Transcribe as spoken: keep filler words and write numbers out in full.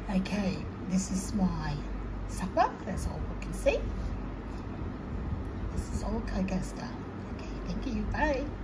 Okay, this is my supper. That's all we can see. This is all cocoa stuff. Okay, thank you. Bye.